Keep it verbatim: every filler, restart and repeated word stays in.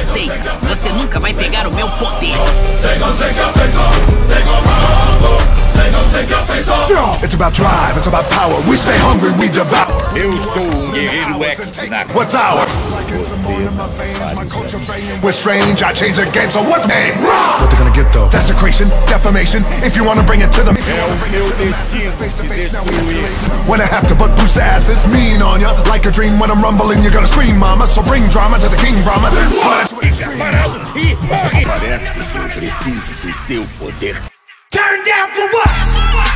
sei. Você nunca vai pegar o meu poder. It's about drive, it's about power. We stay hungry, we devour. Eu sou um guerreiro equinax. What's ours? We're strange, I change the game, so what's name? What they gonna get though? Desecration, defamation, if you wanna bring it to them. É o meu destino te destruir. When I have to butt boost the asses, mean on ya, like a dream. When I'm rumbling, you're gonna scream, mama. So bring drama to the king, Brahma. Fica parado e morre. Parece que eu preciso do seu poder. Turn down for what?